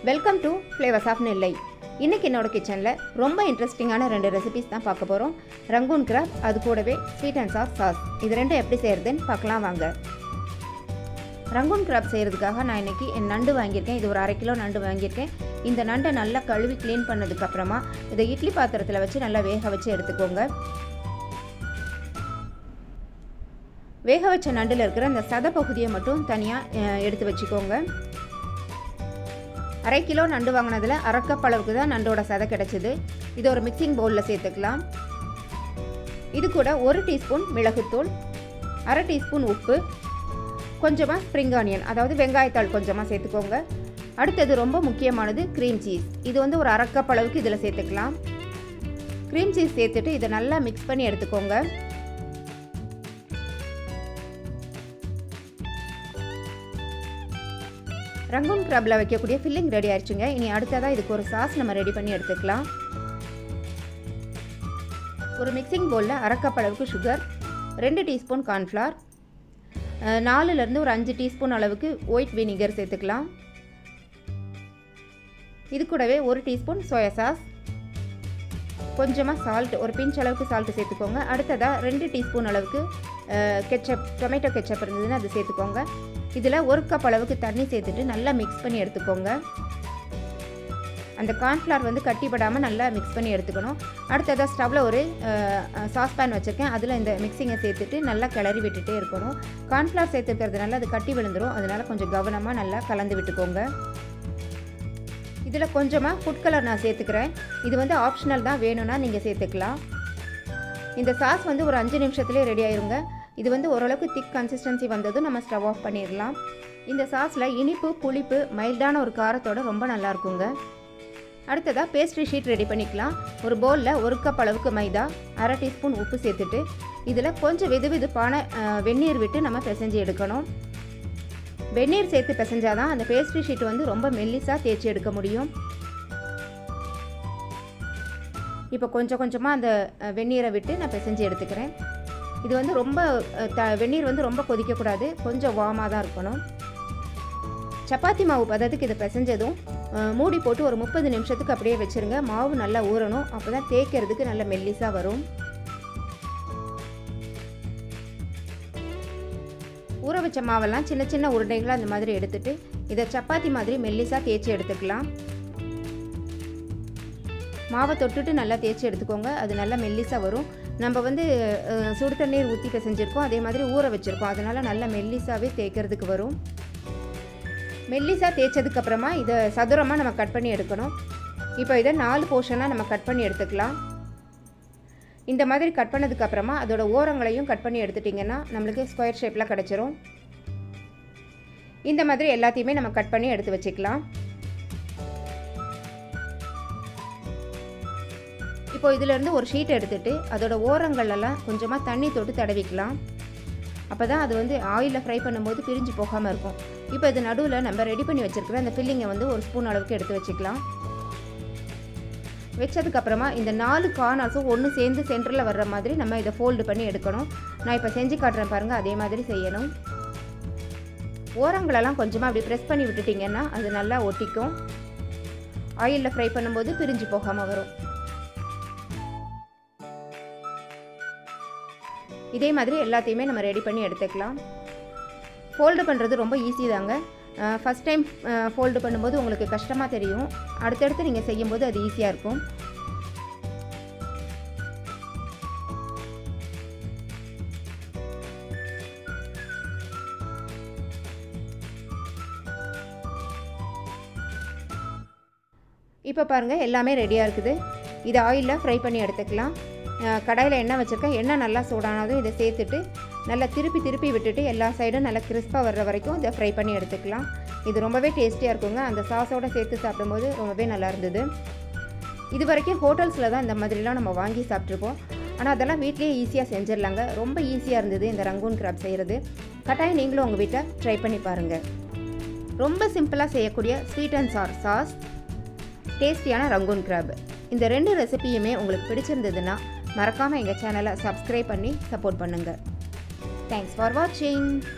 Welcome to flavours of Nellai. இன்றைக்கி என்னோட கிச்சனில் ரொம்ப இன்ட்ரெஸ்டிங்கான 2 ரெசிபிஸ் தான் பார்க்க போகிறோம். ரங்கூன் கிராப், அது கூடவே ஸ்வீட் அண்ட் சாஸ் சாஸ். இது ரெண்டும் எப்படி செய்கிறதுன்னு பார்க்கலாம் வாங்க. ரங்கூன் கிராப் செய்கிறதுக்காக நான் இன்றைக்கி என் நண்டு வாங்கியிருக்கேன். இது ஒரு 1/2 கிலோ நண்டு வாங்கியிருக்கேன். இந்த நண்டை நல்லா கழுவி க்ளீன் பண்ணதுக்கப்புறமா இதை இட்லி பாத்திரத்தில் வச்சு நல்லா வேக வச்சு எடுத்துக்கோங்க. வேக வச்ச நண்டில் இருக்கிற அந்த சதை பகுதியை மட்டும் தனியாக எடுத்து வச்சுக்கோங்க. 1/2 கிலோ நண்டு வாங்கினதில் 1/2 கப் அளவுக்கு தான் நண்டோட சதை கிடச்சிது. இது ஒரு மிக்சிங் பவுலில் சேர்த்துக்கலாம். இது கூட 1 டீஸ்பூன் மிளகுத்தூள், 1/2 டீஸ்பூன் உப்பு, கொஞ்சமாக ஸ்ப்ரிங் ஆனியன் அதாவது வெங்காயத்தாள் கொஞ்சமாக சேர்த்துக்கோங்க. அடுத்தது ரொம்ப முக்கியமானது க்ரீம் சீஸ். இது வந்து ஒரு 1/2 கப் அளவுக்கு இதில் சேர்த்துக்கலாம். க்ரீம் சீஸ் சேர்த்துட்டு இதை நல்லா மிக்ஸ் பண்ணி எடுத்துக்கோங்க. ரங்கூன் கிராப்பில் வைக்கக்கூடிய ஃபில்லிங் ரெடி ஆயிடுச்சுங்க. இனி அடுத்ததாக இதுக்கு ஒரு சாஸ் நம்ம ரெடி பண்ணி எடுத்துக்கலாம். ஒரு மிக்சிங் பவுலில் 1/2 கப் அளவுக்கு சுகர், 2 டீஸ்பூன் கார்ன்ஃப்ளவர், 4லேருந்து ஒரு 5 டீஸ்பூன் அளவுக்கு ஒயிட் வினிகர் சேர்த்துக்கலாம். இது கூடவே 1 டீஸ்பூன் சோயா சாஸ், கொஞ்சமாக சால்ட், ஒரு பிஞ்ச் அளவுக்கு சால்ட்டு சேர்த்துக்கோங்க. அடுத்ததாக 2 டீஸ்பூன் அளவுக்கு கெச்சப், டொமேட்டோ கெச்சப் இருந்ததுன்னு அது சேர்த்துக்கோங்க. இதில் 1 கப் அளவுக்கு தண்ணி சேர்த்துட்டு நல்லா மிக்ஸ் பண்ணி எடுத்துக்கோங்க. அந்த கார்ன்ஃப்ளவர் வந்து கட்டிப்படாமல் நல்லா மிக்ஸ் பண்ணி எடுத்துக்கணும். அடுத்ததாக ஸ்டவ்வில் ஒரு சாஸ்பேன் வச்சுருக்கேன். அதில் இந்த மிக்சிங்கை சேர்த்துட்டு நல்லா கிளறி விட்டுட்டே இருக்கணும். கார்ன்ஃப்ளவர் சேர்த்துக்கிறதுனால அது கட்டி விழுந்துடும். அதனால் கொஞ்சம் கவனமாக நல்லா கலந்து விட்டுக்கோங்க. இதில் கொஞ்சமாக ஃபுட் கலர் நான் சேர்த்துக்கிறேன். இது வந்து ஆப்ஷனல் தான், வேணும்னா நீங்கள் சேர்த்துக்கலாம். இந்த சாஸ் வந்து ஒரு 5 நிமிஷத்துலேயே ரெடி ஆயிருங்க. இது வந்து ஓரளவுக்கு திக் கன்சிஸ்டன்சி வந்ததும் நம்ம ஸ்டவ் ஆஃப் பண்ணிடலாம். இந்த சாஸில் இனிப்பு, புளிப்பு, மைல்டான ஒரு காரத்தோடு ரொம்ப நல்லாயிருக்குங்க. அடுத்ததாக பேஸ்ட்ரி ஷீட் ரெடி பண்ணிக்கலாம். ஒரு பவுலில் 1 கப் அளவுக்கு மைதா, 1/2 டீஸ்பூன் உப்பு சேர்த்துட்டு இதில் கொஞ்சம் வெதுவெதுப்பான வெந்நீர் விட்டு நம்ம பிசைஞ்சு எடுக்கணும். வெந்நீர் சேர்த்து பிசைஞ்சாதான் அந்த பேஸ்ட்ரி ஷீட் வந்து ரொம்ப மெல்லிஸாக தேய்ச்சி எடுக்க முடியும். இப்போ கொஞ்சம் கொஞ்சமாக அந்த வெந்நீரை விட்டு நான் பிசைஞ்சு எடுத்துக்கிறேன். இது வந்து ரொம்ப வெந்நீர் வந்து ரொம்ப கொதிக்கக்கூடாது, கொஞ்சம் வார்மாக தான் இருக்கணும். சப்பாத்தி மாவு பதத்துக்கு இதை பிசைஞ்சதும் மூடி போட்டு ஒரு 30 நிமிஷத்துக்கு அப்படியே வச்சுருங்க. மாவு நல்லா ஊறணும், அப்போ தான் தேய்க்கிறதுக்கு நல்ல மெல்லிஸாக வரும். ஊற வச்ச மாவெல்லாம் சின்ன சின்ன உருண்டைகளாக அந்த மாதிரி எடுத்துகிட்டு இதை சப்பாத்தி மாதிரி மெல்லிஸாக தேய்ச்சி எடுத்துக்கலாம். மாவை தொட்டுட்டு நல்லா தேய்ச்சி எடுத்துக்கோங்க. அது நல்லா மெல்லிஸாக வரும். நம்ம வந்து சுடு தண்ணீர் ஊற்றி பிசைஞ்சிருக்கோம், அதே மாதிரி ஊற வச்சுருக்கோம். அதனால் நல்லா மெல்லிஸாகவே தேய்க்கிறதுக்கு வரும். மெல்லிஸாக தேய்ச்சதுக்கப்புறமா இதை சதுரமாக நம்ம கட் பண்ணி எடுக்கணும். இப்போ இதை 4 போர்ஷனாக நம்ம கட் பண்ணி எடுத்துக்கலாம். இந்த மாதிரி கட் பண்ணதுக்கப்புறமா அதோட ஓரங்களையும் கட் பண்ணி எடுத்துட்டிங்கன்னா நம்மளுக்கு ஸ்கொயர் ஷேப்பில் கிடச்சிரும். இந்த மாதிரி எல்லாத்தையுமே நம்ம கட் பண்ணி எடுத்து வச்சுக்கலாம். இப்போ இதிலேருந்து ஒரு ஷீட் எடுத்துகிட்டு அதோட ஓரங்களெல்லாம் கொஞ்சமாக தண்ணி தொட்டு தடவிக்கலாம். அப்போ தான் அது வந்து ஆயிலில் ஃப்ரை பண்ணும்போது பிரிஞ்சு போகாமல் இருக்கும். இப்போ இது நடுவில் நம்ம ரெடி பண்ணி வச்சுருக்கிற அந்த ஃபில்லிங்கை வந்து 1 ஸ்பூன் அளவுக்கு எடுத்து வச்சுக்கலாம். வச்சதுக்கப்புறமா இந்த 4 கார்னர்ஸும் ஒன்று சேர்ந்து சென்டரில் வர்ற மாதிரி நம்ம இதை ஃபோல்டு பண்ணி எடுக்கணும். நான் இப்போ செஞ்சு காட்டுறேன் பாருங்கள், அதே மாதிரி செய்யணும். ஓரங்களெல்லாம் கொஞ்சமாக அப்படி ப்ரெஸ் பண்ணி விட்டுட்டிங்கன்னா அது நல்லா ஒட்டிக்கும். ஆயிலில் ஃப்ரை பண்ணும்போது பிரிஞ்சு போகாமல் வரும். இதே மாதிரி எல்லாத்தையுமே நம்ம ரெடி பண்ணி எடுத்துக்கலாம். ஃபோல்டு பண்ணுறது ரொம்ப ஈஸி தாங்க. ஃபஸ்ட் டைம் ஃபோல்டு பண்ணும்போது உங்களுக்கு கஷ்டமாக தெரியும். அடுத்தடுத்து நீங்கள் செய்யும்போது அது ஈஸியாக இருக்கும். இப்போ பாருங்கள், எல்லாமே ரெடியாக இருக்குது. இது ஆயிலில் ஃப்ரை பண்ணி எடுத்துக்கலாம். கடாயில் எண்ணெய் வச்சுருக்கேன். எண்ணெய் நல்லா சூடானதும் இதை சேர்த்துட்டு நல்லா திருப்பி திருப்பி விட்டுட்டு எல்லா சைடும் நல்லா கிறிஸ்பாக வர்ற வரைக்கும் இதை ஃப்ரை பண்ணி எடுத்துக்கலாம். இது ரொம்பவே டேஸ்டியாக இருக்குங்க. அந்த சாஸோடு சேர்த்து சாப்பிடும்போது ரொம்பவே நல்லா இருந்தது. இது வரைக்கும் ஹோட்டல்ஸில் தான் இந்த மாதிரிலாம் நம்ம வாங்கி சாப்பிட்ருப்போம். ஆனால் அதெல்லாம் வீட்லேயே ஈஸியாக செஞ்சிடலாங்க. ரொம்ப ஈஸியாக இருந்தது இந்த ரங்கூன் கிராப் செய்கிறது. கட்டாயம் நீங்களும் உங்கள் வீட்டை ட்ரை பண்ணி பாருங்கள். ரொம்ப சிம்பிளாக செய்யக்கூடிய ஸ்வீட் அண்ட் சார் சாஸ், டேஸ்டியான ரங்கூன் கிராப். இந்த 2 ரெசிபியுமே உங்களுக்கு பிடிச்சிருந்ததுன்னா மறக்காமல் எங்கள் சேனலை சப்ஸ்கிரைப் பண்ணி சப்போர்ட் பண்ணுங்கள். தேங்க்ஸ் ஃபார் வாட்சிங்.